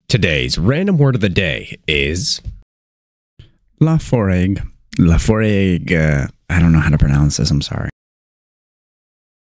Today's random word of the day is Laphroaig. Laphroaig. I don't know how to pronounce this. I'm sorry.